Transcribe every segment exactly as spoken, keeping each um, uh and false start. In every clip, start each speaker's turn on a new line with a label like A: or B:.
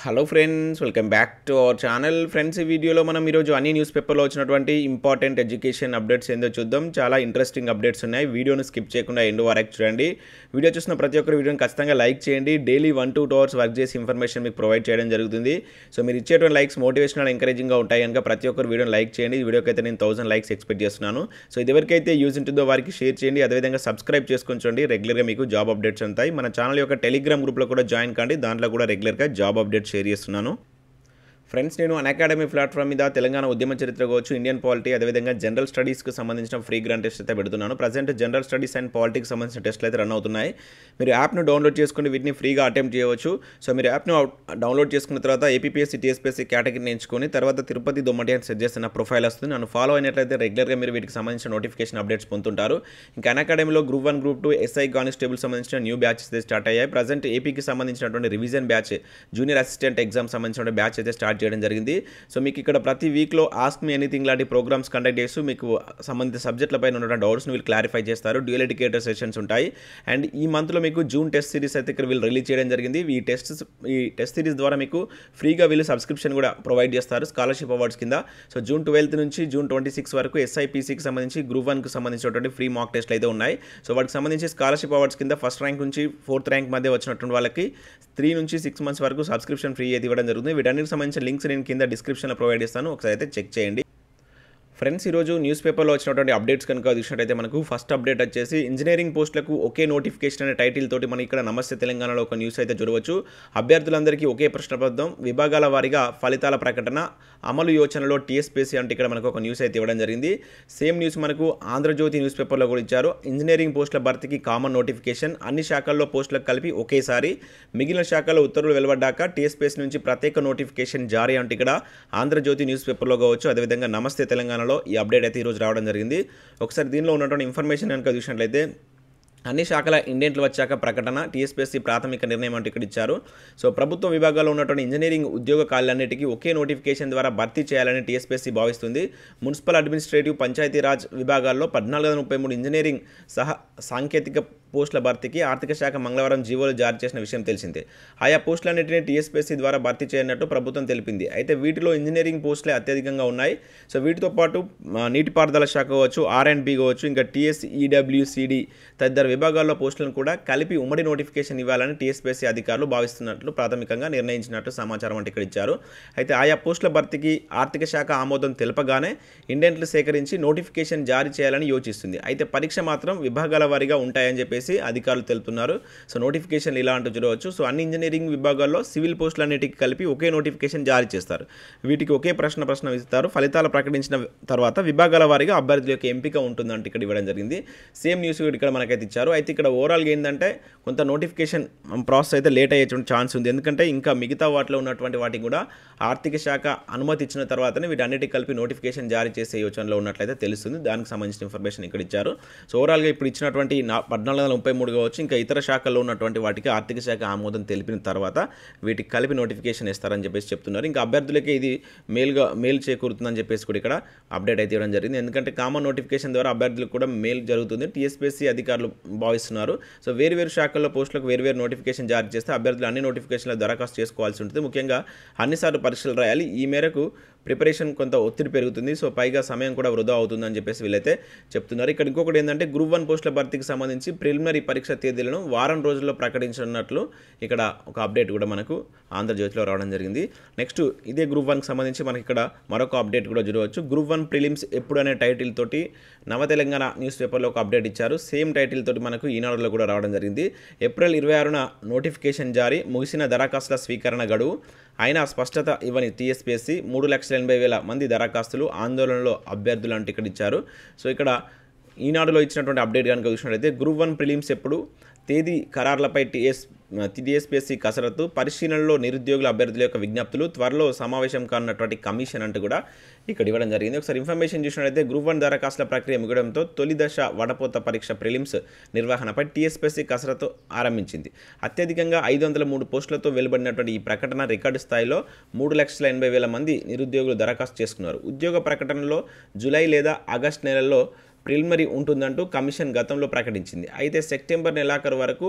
A: Hello friends, welcome back to our channel. Friends, ఈ వీడియోలో మనం ఈరోజు అన్ని న్యూస్ పేపర్లో వచ్చినటువంటి ఇంపార్టెంట్ ఎడ్యుకేషన్ అప్డేట్స్ ఏందో చూద్దాం. చాలా ఇంట్రెస్టింగ్ అప్డేట్స్ ఉన్నాయి. వీడియోను స్కిప్ చేయకుండా ఎండ్ వరకు చూడండి. వీడియో చూసిన ప్రతి ఒక్కరు వీడియోని ఖచ్చితంగా లైక్ చేయండి. Daily one two two hours work చేసి ఇన్ఫర్మేషన్ మీకు ప్రొవైడ్ చేయడం జరుగుతుంది. సో మీరు ఇచ్చేటువంటి లైక్స్ మోటివేషనల్ ఎంకరేజింగ్గా ఉంటాయి కనుక ప్రతి ఒక్కరు వీడియోని లైక్ చేయండి. ఈ వీడియోకి అయితే నేను థౌసండ్ లైక్స్ ఎక్స్పెక్ట్ చేస్తున్నాను. సో ఇది ఎవరికైతే యూజ్ ఉంటుందో వారికి షేర్ చేయండి. అదేవిధంగా సబ్స్క్రైబ్ చేసుకొని చూడండి. రెగ్యులర్గా మీకు జాబ్ అప్డేట్స్ ఉంటాయి. మన ఛానల్ యొక్క టెలిగ్రామ్ గ్రూప్లో కూడా జాయిన్ కండి. దాంట్లో కూడా రెగ్యులర్గా జాబ్ అప్డేట్స్ షేర్ చేస్తున్నాను. ఫ్రెండ్స్, నేను అన్అకాడమీ ప్లాట్ఫామ్ మీద తెలంగాణ ఉద్యమ చరిత్ర కావచ్చు, ఇండియన్ పాలిటీ, అదేవిధంగా జనరల్ స్టడీస్కి సంబంధించిన ఫ్రీ గ్రాండ్ టెస్ట్ అయితే పెడుతున్నాను. ప్రజెంట్ జనరల్ స్టడీస్ అండ్ పాలిటీకి సంబంధించిన టెస్ట్లు అయితే రన్ అవుతున్నాయి. మీరు యాప్ను డౌన్లోడ్ చేసుకుని వీటిని ఫ్రీగా అటెంప్ట్ చేయవచ్చు. సో మీరు యాప్ను డౌన్లోడ్ చేసుకున్న తర్వాత ఏపీఎస్సీ టీఎస్పీఎస్సీ కేటగిరీని ఎంచుకొని తర్వాత తిరుపతి దొమ్మటి అని సెట్ చేసిన ప్రొఫైల్ వస్తుంది. నన్ను ఫాలో అయినట్లయితే రెగ్యులర్గా మీరు వీటికి సంబంధించిన నోటిఫికేషన్ అప్డేట్స్ పొందుతుంటారు. ఇంకా అన్అకాడమీలో group one group two SI constable సంబంధించిన న్యూ బ్యాచెస్ అయితే స్టార్ట్ అయ్యాయి. ప్రజెంట్ ఏపీకి సంబంధించినటువంటి revision batch, junior assistant exam సంబంధించిన బ్యాచ్ అయితే స్టార్ట్ చేయడం జరిగింది. సో మీకు ఇక్కడ ప్రతి వీక్లో ఆస్క్ మీ ఎనీథింగ్ లాంటి ప్రోగ్రామ్స్ కండక్ట్ చేస్తూ మీకు సంబంధిత సబ్జెక్టులపై ఉన్న డౌట్స్ని వీళ్ళు క్లారిఫై చేస్తారు. డ్యూయల్ ఎడ్యుకేటర్ సెషన్స్ ఉంటాయి. అండ్ ఈ మంత్లో మీకు జూన్ టెస్ట్ సిరీస్ అయితే ఇక్కడ వీళ్ళు రిలీజ్ చేయడం జరిగింది. ఈ టెస్ట్ ఈ టెస్ట్ సిరీస్ ద్వారా మీకు ఫ్రీగా వీళ్ళు సబ్స్క్రిప్షన్ కూడా ప్రొవైడ్ చేస్తారు స్కాలర్షిప్ అవార్డ్స్ కింద. సో జూన్ ట్వెల్త్ నుంచి జూన్ ట్వంటీ సిక్స్ వరకు ఎస్ఐపీసీకి సంబంధించి గ్రూప్ వన్కి సంబంధించినటువంటి ఫ్రీ మాక్ టెస్ట్లు అయితే ఉన్నాయి. సో వాటికి సంబంధించి స్కాలర్షిప్ అవార్డ్స్ కింద ఫస్ట్ ర్యాంక్ నుంచి ఫోర్త్ ర్యాంక్ మధ్య వచ్చినటువంటి వాళ్ళకి త్రీ నుంచి సిక్స్ మంత్స్ వరకు సబ్స్క్రిప్షన్ ఫ్రీ అయితే ఇవ్వడం జరుగుతుంది. వీటన్నిటికి సంబంధించిన లింక్స్ నేను కింద డిస్క్రిప్షన్లో ప్రొవైడ్ చేస్తాను. ఒకసారి అయితే చెక్ చేయండి. ఫ్రెండ్స్, ఈరోజు న్యూస్ పేపర్లో వచ్చినటువంటి అప్డేట్స్ కనుక చూసినట్టయితే మనకు ఫస్ట్ అప్డేట్ వచ్చేసి ఇంజనీరింగ్ పోస్టులకు ఒకే నోటిఫికేషన్ అనే టైటిల్ తోటి మనకి ఇక్కడ నమస్తే తెలంగాణలో ఒక న్యూస్ అయితే చూడవచ్చు. అభ్యర్థులందరికీ ఒకే ప్రశ్నపత్రం, విభాగాల వారీగా ఫలితాల ప్రకటన, అమలు యోచనలో టీఎస్పీఎస్సీ అంటే ఇక్కడ మనకు ఒక న్యూస్ అయితే ఇవ్వడం జరిగింది. సేమ్ న్యూస్ మనకు ఆంధ్రజ్యోతి న్యూస్ పేపర్లో కూడా ఇచ్చారు. ఇంజనీరింగ్ పోస్టుల భర్తీకి కామన్ నోటిఫికేషన్, అన్ని శాఖల్లో పోస్టులకు కలిపి ఒకేసారి, మిగిలిన శాఖల్లో ఉత్తర్వులు వెలువడ్డాక టీఎస్పీఎస్సీ నుంచి ప్రత్యేక నోటిఫికేషన్ జారీ అంటే ఇక్కడ ఆంధ్రజ్యోతి న్యూస్ పేపర్లో కావచ్చు. అదేవిధంగా నమస్తే తెలంగాణలో ఈ అప్డేట్ అయితే ఈరోజు రావడం జరిగింది. ఒకసారి దీనిలో ఉన్నటువంటి ఇన్ఫర్మేషన్ కనుక చూసినట్లయితే అన్ని శాఖల ఇండెంట్లు వచ్చాక ప్రకటన, టీఎస్పీఎస్సీ ప్రాథమిక నిర్ణయం అంటూ ఇక్కడ ఇచ్చారు. సో ప్రభుత్వ విభాగాల్లో ఉన్నటువంటి ఇంజనీరింగ్ ఉద్యోగ ఖాళీలన్నిటికీ ఒకే నోటిఫికేషన్ ద్వారా భర్తీ చేయాలని టీఎస్పీఎస్సీ భావిస్తుంది. మున్సిపల్ అడ్మినిస్ట్రేటివ్, పంచాయతీరాజ్ విభాగాల్లో పద్నాలుగు వందల ముప్పై మూడు ఇంజనీరింగ్ సహా సాంకేతిక పోస్టుల భర్తీకి ఆర్థిక శాఖ మంగళవారం జీవోలు జారీ చేసిన విషయం తెలిసిందే. ఆయా పోస్టులన్నింటినీ టీఎస్పీఎస్సీ ద్వారా భర్తీ చేయనట్టు ప్రభుత్వం తెలిపింది. అయితే వీటిలో ఇంజనీరింగ్ పోస్టులే అత్యధికంగా ఉన్నాయి. సో వీటితో పాటు నీటిపారుదల శాఖ కావచ్చు, ఆర్ అండ్ బి కావచ్చు, ఇంకా టీఎస్ ఈడబ్ల్యూసీడీ తదితర విభాగాల్లో పోస్టులను కూడా కలిపి ఉమ్మడి నోటిఫికేషన్ ఇవ్వాలని టీఎస్పీఎస్సీ అధికారులు భావిస్తున్నట్లు ప్రాథమికంగా నిర్ణయించినట్టు సమాచారం అంటే ఇక్కడ ఇచ్చారు. అయితే ఆయా పోస్టుల భర్తీకి ఆర్థిక శాఖ ఆమోదం తెలపగానే ఇండెంట్లు సేకరించి నోటిఫికేషన్ జారీ చేయాలని యోచిస్తుంది. అయితే పరీక్ష మాత్రం విభాగాల వారీగా ఉంటాయని చెప్పేసి అధికారులు తెలుపుతున్నారు. సో నోటిఫికేషన్ ఇలా అంటూ చూడవచ్చు. సో అన్ని ఇంజనీరింగ్ విభాగాల్లో సివిల్ పోస్టులన్నిటికీ కలిపి ఒకే నోటిఫికేషన్ జారీ చేస్తారు. వీటికి ఒకే ప్రశ్న ప్రశ్న ఇస్తారు. ఫలితాలు ప్రకటించిన తర్వాత విభాగాల వారీగా అభ్యర్థుల యొక్క ఎంపిక ఉంటుందంటే ఇక్కడ ఇవ్వడం జరిగింది. సేమ్ న్యూస్ ఇక్కడ మనకైతే ఇచ్చారు. అయితే ఇక్కడ ఓవరాల్గా ఏంటంటే కొంత నోటిఫికేషన్ ప్రాసెస్ అయితే లేట్ అయ్యేటువంటి ఛాన్స్ ఉంది. ఎందుకంటే ఇంకా మిగతా వాటిలో ఉన్నటువంటి వాటికి కూడా ఆర్థిక శాఖ అనుమతి ఇచ్చిన తర్వాతనే వీటన్నిటికి కలిపి నోటిఫికేషన్ జారీ చేసే యోచనలో ఉన్నట్లయితే తెలుస్తుంది. దానికి సంబంధించిన ఇన్ఫర్మేషన్ ఇక్కడ ఇచ్చారు. సో ఓవరాల్గా ఇప్పుడు ఇచ్చినటువంటి పద్నాలుగు వందల ముప్పై మూడు కావచ్చు, ఇంకా ఇతర శాఖల్లో ఉన్నటువంటి వాటికి ఆర్థిక శాఖ ఆమోదం తెలిపిన తర్వాత వీటికి కలిపి నోటిఫికేషన్ ఇస్తారని చెప్పేసి చెప్తున్నారు. ఇంకా అభ్యర్థులకే ఇది మేలుగా మేలు చేకూరుతుందని చెప్పేసి కూడా ఇక్కడ అప్డేట్ అయితే ఇవ్వడం జరిగింది. ఎందుకంటే కామన్ నోటిఫికేషన్ ద్వారా అభ్యర్థులకు కూడా మేలు జరుగుతుంది టీఎస్పీఎస్సీ అధికారులు భావిస్తున్నారు. సో వేరు వేరు శాఖల్లో పోస్టులకు వేరు వేరు నోటిఫికేషన్ జారీ చేస్తే అభ్యర్థులు అన్ని నోటిఫికేషన్లో దరఖాస్తు చేసుకోవాల్సి ఉంటుంది. ముఖ్యంగా అన్నిసార్లు పరీక్షలు రాయాలి. ఈ మేరకు ప్రిపరేషన్ కొంత ఒత్తిడి పెరుగుతుంది. సో పైగా సమయం కూడా వృధా అవుతుందని చెప్పేసి వీళ్ళైతే చెప్తున్నారు. ఇక్కడ ఇంకొకటి ఏంటంటే గ్రూప్ వన్ పోస్టుల భర్తీకి సంబంధించి ప్రిలిమినరీ పరీక్ష తేదీలను వారం రోజుల్లో ప్రకటించనున్నట్లు ఇక్కడ ఒక అప్డేట్ కూడా మనకు ఆంధ్రజ్యోతిలో రావడం జరిగింది. నెక్స్ట్ ఇదే గ్రూప్ వన్కి సంబంధించి మనకి ఇక్కడ మరొక అప్డేట్ కూడా చూడవచ్చు. గ్రూప్ వన్ ప్రిలిమ్స్ ఎప్పుడు అనే టైటిల్ తోటి నవ తెలంగాణ న్యూస్ పేపర్లో ఒక అప్డేట్ ఇచ్చారు. సేమ్ టైటిల్ తోటి మనకు ఈనాడులో కూడా రావడం జరిగింది. ఏప్రిల్ ఇరవై ఆరున నోటిఫికేషన్ జారీ, ముగిసిన దరఖాస్తుల స్వీకరణ గడువు, అయినా స్పష్టత ఇవ్వని టీఎస్పీఎస్సీ, మూడు లక్షల ఎనభై వేల మంది దరఖాస్తులు, ఆందోళనలో అభ్యర్థులు అంటే ఇక్కడ ఇచ్చారు. సో ఇక్కడ ఈనాడులో ఇచ్చినటువంటి అప్డేట్ కనుక చూసినట్లయితే గ్రూప్ వన్ ప్రిలిమ్స్ ఎప్పుడు, తేదీ ఖరారులపై టీఎస్ టీఎస్పీఎస్సీ కసరత్తు, పరిశీలనలో నిరుద్యోగుల అభ్యర్థుల యొక్క విజ్ఞప్తులు, త్వరలో సమావేశం కానున్నటువంటి కమిషన్ అంటూ కూడా ఇక్కడ ఇవ్వడం జరిగింది. ఒకసారి ఇన్ఫర్మేషన్ చూసినట్లయితే గ్రూప్ వన్ దరఖాస్తుల ప్రక్రియ ముగడంతో తొలి దశ వడపోత పరీక్ష ప్రిలిమ్స్ నిర్వహణపై టీఎస్పీఎస్సీ కసరత్తు ఆరంభించింది. అత్యధికంగా ఐదు వందల మూడు పోస్టులతో వెలువడినటువంటి ఈ ప్రకటన రికార్డు స్థాయిలో మూడు లక్షల ఎనభై వేల మంది నిరుద్యోగులు దరఖాస్తు చేసుకున్నారు. ఉద్యోగ ప్రకటనలో జూలై లేదా ఆగస్టు నెలల్లో ప్రిలిమినరీ ఉంటుందంటూ కమిషన్ గతంలో ప్రకటించింది. అయితే సెప్టెంబర్ నెలాఖరు వరకు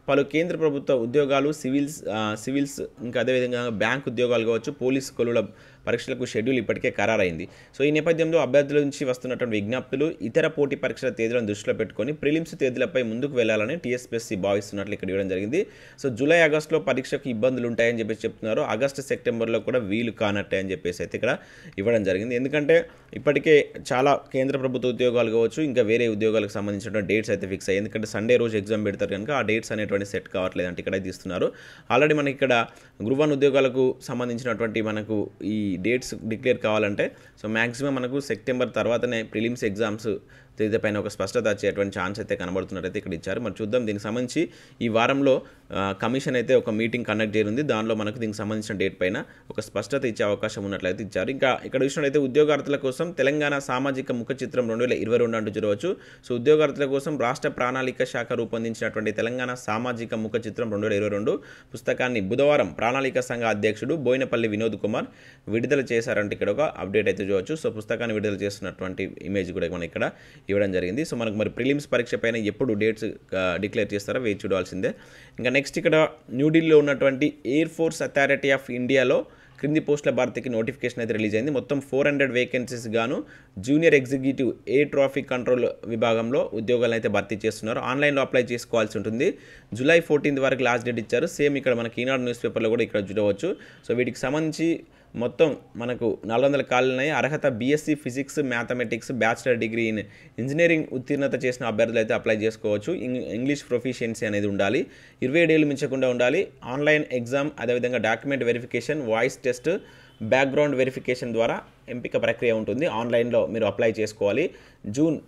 A: పలు కేంద్ర ప్రభుత్వ ఉద్యోగాలు, సివిల్స్ సివిల్స్ ఇంకా అదేవిధంగా బ్యాంక్ ఉద్యోగాలు కావచ్చు, పోలీస్ కొలువుల పరీక్షలకు షెడ్యూల్ ఇప్పటికే ఖరారైంది. సో ఈ నేపథ్యంలో అభ్యర్థుల నుంచి వస్తున్నటువంటి విజ్ఞప్తులు, ఇతర పోటీ పరీక్షల తేదీలను దృష్టిలో పెట్టుకొని ప్రిలిమ్స్ తేదీలపై ముందుకు వెళ్లాలని టీఎస్పీఎస్సీ భావిస్తున్నట్లు ఇక్కడ ఇవ్వడం జరిగింది. సో జూలై ఆగస్టులో పరీక్షకు ఇబ్బందులు ఉంటాయని చెప్పేసి చెప్తున్నారు. ఆగస్టు సెప్టెంబర్లో కూడా వీలు కానట్టే అని చెప్పేసి అయితే ఇక్కడ ఇవ్వడం జరిగింది. ఎందుకంటే ఇప్పటికే చాలా కేంద్ర ప్రభుత్వ ఉద్యోగాలు కావచ్చు, ఇంకా వేరే ఉద్యోగాలకు సంబంధించిన డేట్స్ అయితే ఫిక్స్ అయ్యాయి. ఎందుకంటే సండే రోజు ఎగ్జామ్ పెడతారు కనుక ఆ డేట్స్ అనేటువంటి సెట్ కావట్లేదు అంటే ఇక్కడ తీస్తున్నారు. ఆల్రెడీ మనకి ఇక్కడ గ్రూప్ వన్ ఉద్యోగాలకు సంబంధించినటువంటి మనకు ఈ డేట్స్ డిక్లేర్ కావాలంటే సో మ్యాక్సిమం మనకు సెప్టెంబర్ తర్వాతనే ప్రిలిమ్స్ ఎగ్జామ్స్ తేదీ పైన ఒక స్పష్టత వచ్చేటువంటి ఛాన్స్ అయితే కనబడుతున్నట్టయితే ఇక్కడ ఇచ్చారు. మరి చూద్దాం దీనికి సంబంధించి ఈ వారంలో కమిషన్ అయితే ఒక మీటింగ్ కండక్ట్ చేయనుంది. దానిలో మనకు దీనికి సంబంధించిన డేట్ పైన ఒక స్పష్టత ఇచ్చే అవకాశం ఉన్నట్లయితే ఇచ్చారు. ఇంకా ఇక్కడ చూసినట్లయితే ఉద్యోగార్థుల కోసం తెలంగాణ సామాజిక ముఖ చిత్రం రెండు వేల ఇరవై రెండు అంటూ చూడవచ్చు. సో ఉద్యోగార్థుల కోసం రాష్ట్ర ప్రణాళిక శాఖ రూపొందించినటువంటి తెలంగాణ సామాజిక ముఖ చిత్రం రెండు వేల ఇరవై రెండు పుస్తకాన్ని బుధవారం ప్రణాళిక సంఘ అధ్యక్షుడు బోయినపల్లి వినోద్ కుమార్ విడుదల చేశారంటే ఇక్కడ ఒక అప్డేట్ అయితే చూడవచ్చు. సో పుస్తకాన్ని విడుదల చేస్తున్నటువంటి ఇమేజ్ కూడా మనం ఇక్కడ ఇవ్వడం జరిగింది. సో మనకు మరి ప్రిలిమ్స్ పరీక్ష పైన ఎప్పుడు డేట్స్ డిక్లేర్ చేస్తారో వేచి చూడాల్సిందే. ఇంకా నెక్స్ట్ ఇక్కడ న్యూఢిల్లీలో ఉన్నటువంటి ఎయిర్ ఫోర్స్ అథారిటీ ఆఫ్ ఇండియాలో క్రింది పోస్టుల భర్తీకి నోటిఫికేషన్ అయితే రిలీజ్ అయింది. మొత్తం ఫోర్ హండ్రెడ్ వేకెన్సీస్ గాను junior executive air traffic control విభాగంలో ఉద్యోగాలు అయితే భర్తీ చేస్తున్నారు. ఆన్లైన్లో అప్లై చేసుకోవాల్సి ఉంటుంది. జూలై ఫోర్టీన్త్ వరకు లాస్ట్ డేట్ ఇచ్చారు. సేమ్ ఇక్కడ మనకి ఈనాడు న్యూస్ పేపర్లో కూడా ఇక్కడ చూడవచ్చు. సో వీటికి సంబంధించి మొత్తం మనకు నాలుగు వందల ఖాళీలు ఉన్నాయి. అర్హత BSc physics, mathematics, bachelor degree in engineering ఉత్తీర్ణత చేసిన అభ్యర్థులు అయితే అప్లై చేసుకోవచ్చు. ఇంగ్లీష్ ప్రొఫిషియన్సీ అనేది ఉండాలి. ఇరవై ఏడేళ్ళు మించకుండా ఉండాలి. ఆన్లైన్ ఎగ్జామ్, అదేవిధంగా document verification, voice test, background verification ద్వారా ఎంపిక ప్రక్రియ ఉంటుంది. ఆన్లైన్లో మీరు అప్లై చేసుకోవాలి. జూన్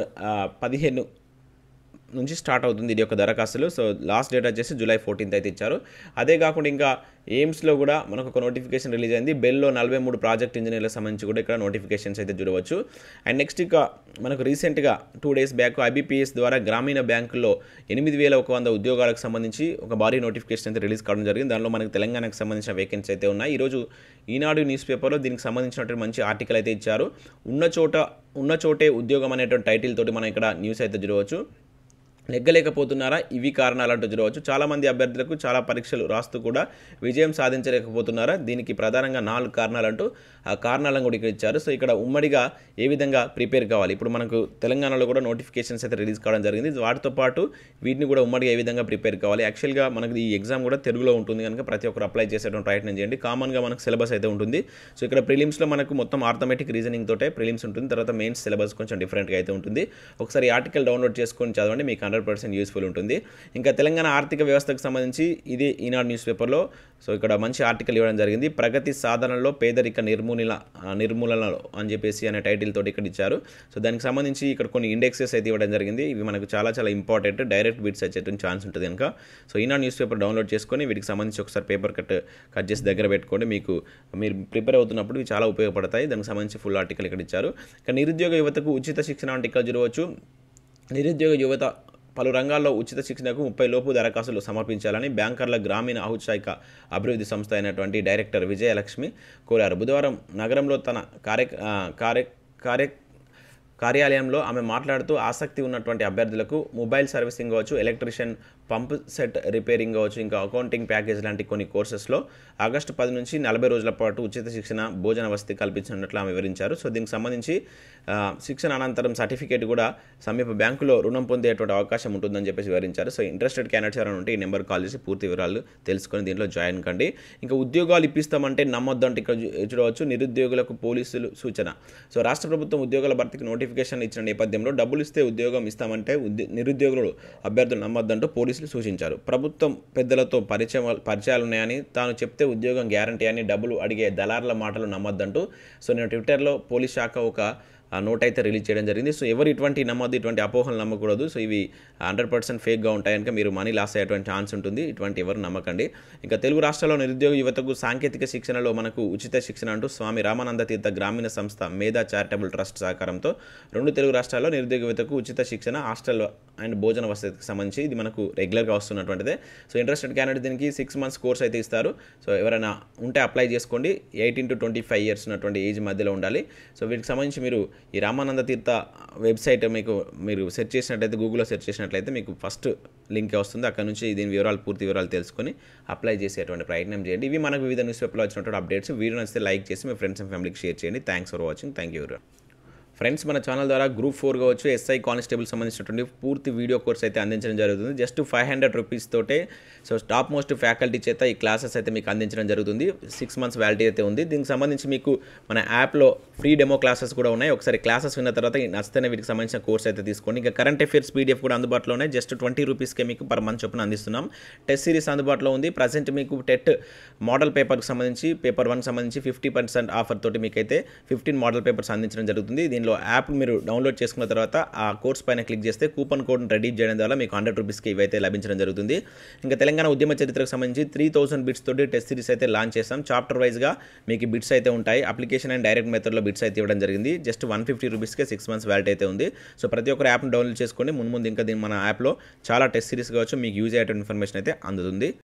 A: పదిహేను నుంచి స్టార్ట్ అవుతుంది ఇది యొక్క దరఖాస్తులు. సో లాస్ట్ డేట్ వచ్చేసి జూలై ఫోర్టీన్త్ అయితే ఇచ్చారు. అదే కాకుండా ఇంకా ఎయిమ్స్లో కూడా మనకు ఒక నోటిఫికేషన్ రిలీజ్ అయింది. బెల్లో నలభై మూడు ప్రాజెక్ట్ ఇంజనీర్లకు సంబంధించి కూడా ఇక్కడ నోటిఫికేషన్స్ అయితే చూడవచ్చు. అండ్ నెక్స్ట్ ఇక మనకు రీసెంట్గా టూ డేస్ బ్యాక్ ఐబీపీఎస్ ద్వారా గ్రామీణ బ్యాంకుల్లో ఎనిమిది వేల ఒక వంద ఉద్యోగాలకు సంబంధించి ఒక భారీ నోటిఫికేషన్ అయితే రిలీజ్ కావడం జరిగింది. దానిలో మనకు తెలంగాణకు సంబంధించిన వేకెన్సీ అయితే ఉన్నాయి. ఈరోజు ఈనాడు న్యూస్ పేపర్లో దీనికి సంబంధించినటువంటి మంచి ఆర్టికల్ అయితే ఇచ్చారు. ఉన్న చోట ఉన్న చోటే ఉద్యోగం అనేటువంటి టైటిల్ తోటి మనం ఇక్కడ న్యూస్ అయితే చూడవచ్చు. నెగ్గలేకపోతున్నారా, ఇవి కారణాలు అంటూ చూడవచ్చు. చాలామంది అభ్యర్థులకు చాలా పరీక్షలు రాస్తూ కూడా విజయం సాధించలేకపోతున్నారా, దీనికి ప్రధానంగా నాలుగు కారణాలు అంటూ ఆ కారణాలను కూడా ఇక్కడ ఇచ్చారు. సో ఇక్కడ ఉమ్మడిగా ఏ విధంగా ప్రిపేర్ కావాలి, ఇప్పుడు మనకు తెలంగాణలో కూడా నోటిఫికేషన్స్ అయితే రిలీజ్ కావడం జరిగింది. వాటితో పాటు వీటిని కూడా ఉమ్మడిగా ఏ విధంగా ప్రిపేర్ కావాలి. యాక్చువల్గా మనకు ఈ ఎగ్జామ్ కూడా తెలుగులో ఉంటుంది కనుక ప్రతి ఒక్కరు అప్లై చేసేటువంటి ప్రయత్నం చేయండి. కామన్గా మనకు సిలబస్ అయితే ఉంటుంది. సో ఇక్కడ ప్రిలిమ్స్లో మనకు మొత్తం ఆర్థమెటిక్ రీజనింగ్ తోటే ప్రిలిమ్స్ ఉంటుంది. తర్వాత మెయిన్స్ సిలబస్ కొంచెం డిఫరెంట్గా అయితే ఉంటుంది. ఒకసారి ఆర్టికల్ డౌన్లోడ్ చేసుకొని చదవండి, మీకు హండ్రెడ్ పర్సెంట్ యూస్ఫుల్ ఉంటుంది. ఇంకా తెలంగాణ ఆర్థిక వ్యవస్థకు సంబంధించి ఇది ఈనాడు న్యూస్ పేపర్లో సో ఇక్కడ మంచి ఆర్టికల్ ఇవ్వడం జరిగింది. ప్రగతి సాధనలో పేదరిక నిర్మూలన నిర్మూలనలో అని చెప్పేసి అనే టైటిల్ తోటి ఇక్కడ ఇచ్చారు. సో దానికి సంబంధించి ఇక్కడ కొన్ని ఇండెక్సెస్ అయితే ఇవ్వడం జరిగింది. ఇవి మనకు చాలా చాలా ఇంపార్టెంట్, డైరెక్ట్ బిట్స్ వచ్చేటువంటి ఛాన్స్ ఉంటుంది కనుక so Eenadu news paper download చేసుకొని వీటికి సంబంధించి ఒకసారి పేపర్ కట్ కట్ చేసి దగ్గర పెట్టుకోండి. మీకు మీరు ప్రిపేర్ అవుతున్నప్పుడు ఇవి చాలా ఉపయోగపడతాయి. దానికి సంబంధించి ఫుల్ ఆర్టికల్ ఇక్కడ ఇచ్చారు. ఇక నిరుద్యోగ యువతకు ఉచిత శిక్షణ అంటే ఇక్కడ చూడవచ్చు. నిరుద్యోగ యువత పలు రంగాల్లో ఉచిత శిక్షణకు ముప్పై లోపు దరఖాస్తులు సమర్పించాలని బ్యాంకర్ల గ్రామీణ ఔత్సాహిక అభివృద్ధి సంస్థ అయినటువంటి డైరెక్టర్ విజయలక్ష్మి కోరారు. బుధవారం నగరంలో తన కార్య కార్య కార్య కార్యాలయంలో ఆమె మాట్లాడుతూ ఆసక్తి ఉన్నటువంటి అభ్యర్థులకు మొబైల్ సర్వీసింగ్ కావచ్చు, ఎలక్ట్రీషియన్, పంప్ సెట్ రిపేరింగ్ కావచ్చు, ఇంకా అకౌంటింగ్ ప్యాకేజ్ లాంటి కొన్ని కోర్సెస్లో ఆగస్టు పది నుంచి నలభై రోజుల పాటు ఉచిత శిక్షణ, భోజన వసతి కల్పించినట్లు ఆమె వివరించారు. సో దీనికి సంబంధించి శిక్షణ అనంతరం సర్టిఫికేట్ కూడా సమీప బ్యాంకులో రుణం పొందేటువంటి అవకాశం ఉంటుందని చెప్పేసి వివరించారు. సో ఇంట్రెస్టెడ్ క్యాండిడేట్స్ ఎవరైనా ఉంటే ఈ నెంబర్ కాల్ చేసి పూర్తి వివరాలు తెలుసుకొని దీంట్లో జాయిన్ కండి. ఇంకా ఉద్యోగాలు ఇప్పిస్తామంటే నమ్మొద్దంటే ఇక్కడ చూడవచ్చు. నిరుద్యోగులకు పోలీసులు సూచన. సో రాష్ట్ర ప్రభుత్వం ఉద్యోగాల భర్తీకి నోటిఫికేషన్ ఇచ్చిన నేపథ్యంలో డబ్బులు ఇస్తే ఉద్యోగం ఇస్తామంటే నిరుద్యోగులు అభ్యర్థులు నమ్మొద్దంటూ పోలీసులు సూచించారు. ప్రభుత్వం పెద్దలతో పరిచయం పరిచయాలు ఉన్నాయని, తాను చెప్తే ఉద్యోగం గ్యారంటీ అని డబ్బులు అడిగే దళారుల మాటలు నమ్మొద్దంటూ సో నేను ట్విట్టర్లో పోలీస్ శాఖ ఒక ఆ నోట్ అయితే రిలీజ్ చేయడం జరిగింది. సో ఎవరు ఇటువంటి నమ్మొద్దు, ఇటువంటి అపోహలు నమ్మకూడదు. సో ఇవి హండ్రెడ్ పర్సెంట్ ఫేక్గా ఉంటాయి కనుక మీరు మనీ లాస్ అయ్యేటువంటి ఛాన్స్ ఉంటుంది. ఇటువంటి ఎవరు నమ్మకండి. ఇంకా తెలుగు రాష్ట్రాల్లో నిరుద్యోగ యువతకు సాంకేతిక శిక్షణలో మనకు ఉచిత శిక్షణ అంటూ స్వామి రామానంద తీర్థ గ్రామీణ సంస్థ మేధా చారిటబుల్ ట్రస్ట్ సహకారంతో రెండు తెలుగు రాష్ట్రాల్లో నిరుద్యోగ యువతకు ఉచిత శిక్షణ, హాస్టల్ అండ్ భోజన వసతికి సంబంధించి ఇది మనకు రెగ్యులర్గా వస్తున్నటువంటిదే. సో ఇంట్రెస్టెడ్ క్యాండిడేట్ దీనికి సిక్స్ మంత్స్ కోర్స్ అయితే ఇస్తారు. సో ఎవరైనా ఉంటే అప్లై చేసుకోండి. Eighteen to twenty five years ఉన్నటువంటి ఏజ్ మధ్యలో ఉండాలి. సో వీటికి సంబంధించి మీరు ఈ రామానంద తీర్థ వెబ్సైట్ మీకు మీరు సెర్చ్ చేసినట్లయితే గూగుల్లో సెర్చ్ చేసినట్లయితే మీకు ఫస్ట్ లింక్ వస్తుంది. అక్కడ నుంచి దీని వివరాలు పూర్తి వివరాలు తెలుసుకొని అప్లై చేసేటువంటి ప్రయత్నం చేయండి. ఇవి మనకు వివిధ న్యూస్ పేపర్లో వచ్చినటువంటి అప్డేట్స్. వీడియో నచ్చితే లైక్ చేసి మీ ఫ్రెండ్స్ అండ్ ఫ్యామిలీకి షేర్ చేయండి. Thanks for watching. Thank you. Friends, మన ఛానల్ ద్వారా గ్రూప్ ఫోర్ కావచ్చు, ఎస్ఐ కానిస్టేబుల్ సంబంధించినటువంటి పూర్తి వీడియో కోర్స్ అయితే అందించడం జరుగుతుంది. జస్ట్ ఫైవ్ హండ్రెడ్ రూపీస్ తోటే సో టాప్ మోస్ట్ ఫ్యాకల్టీ చేత ఈ క్లాసెస్ అయితే మీకు అందించడం జరుగుతుంది. సిక్స్ మంత్స్ వ్యాలిటీ అయితే ఉంది. దీనికి సంబంధించి మీకు మన యాప్లో ఫ్రీ డెమో క్లాసెస్ కూడా ఉన్నాయి. ఒకసారి క్లాసెస్ విన్న తర్వాత నచ్చితేనే వీటికి సంబంధించిన కోర్స్ అయితే తీసుకోండి. ఇంకా కరెంట్ అఫేర్స్ పీడిఎఫ్ కూడా అందుబాటులో ఉన్నాయి. జస్ట్ ట్వంటీ రూపీస్కే మీకు పర్ మంత్ చొప్పున అందిస్తున్నాం. టెస్ట్ సిరీస్ అందుబాటులో ఉంది. ప్రజెంట్ మీకు టెట్ మోడల్ పేపర్కి సంబంధించి పేపర్ వన్కి సంబంధించి ఫిఫ్టీ పర్సెంట్ ఆఫర్ తోటి మీకైతే ఫిఫ్టీన్ మోడల్ పేపర్స్ అందించడం జరుగుతుంది. దీనిలో యాప్ మీరు డౌన్లోడ్ చేసుకున్న తర్వాత ఆ కోర్స్ పైన క్లిక్ చేస్తే కూపన్ కోడ్ని రెడీమ్ చేయడం ద్వారా మీకు హండ్రెడ్ రూపీస్కి ఇవైతే లభించడం జరుగుతుంది. ఇంకా తెలంగాణ ఉద్యమ చరిత్రకు సంబంధించి త్రీ థౌసండ్ బిట్స్ తోటి టెస్ట్ సిరీస్ అయితే లాంచ్ చేస్తాం. చాప్టర్ వైజ్గా మీకు బిట్స్ అయితే ఉంటాయి. అప్లికేషన్ అండ్ డైరెక్ట్ మెథడ్లో బిట్స్ అయితే ఇవ్వడం జరిగింది. జస్ట్ వన్ ఫిఫ్టీ రూపీస్కే సిక్స్ మంత్స్ వ్యాలిటీ అయితే ఉంది. సో ప్రతి ఒక్కరు యాప్ని డౌన్లోడ్ చేసుకోండి. ముందు ముందు ఇంకా దీని మన యాప్లో చాలా టెస్ట్ సిరీస్ కావచ్చు మీకు యూజ్ అయ్యేటువంటి ఇన్ఫర్మేషన్ అయితే అందుతుంది.